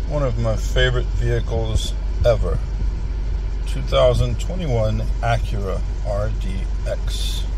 one of my favorite vehicles ever. 2021 Acura RDX.